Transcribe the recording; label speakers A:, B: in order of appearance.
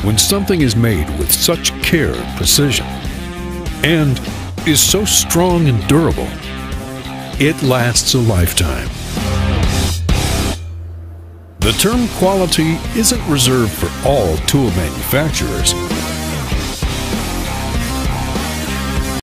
A: when something is made with such care and precision, and is so strong and durable, it lasts a lifetime. The term quality isn't reserved for all tool manufacturers,